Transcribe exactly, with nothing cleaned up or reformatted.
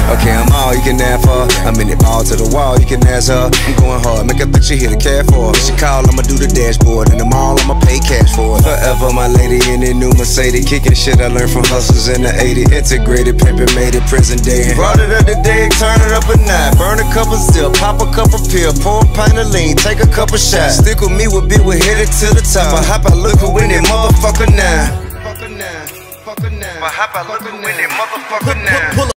Okay, I'm all you can ask for. I'm in it ball to the wall, you can ask her. I'm going hard, make her think she hit a cat for. If she call, I'ma do the dashboard. In the mall, I'ma pay cash for it. Forever my lady in the new Mercedes. Kicking shit I learned from hustlers in the eighties. Integrated, pimpin', made it present day. Brought it up today, turn it up a nine. Burn a couple still, pop a couple pill. Pour a pint of lean, take a couple shots. Stick with me, we'll be, we'll hit it to the top. I hop, I look who in that motherfucker now. Fucker now, fucker now. I hop, I look who in that motherfucker now.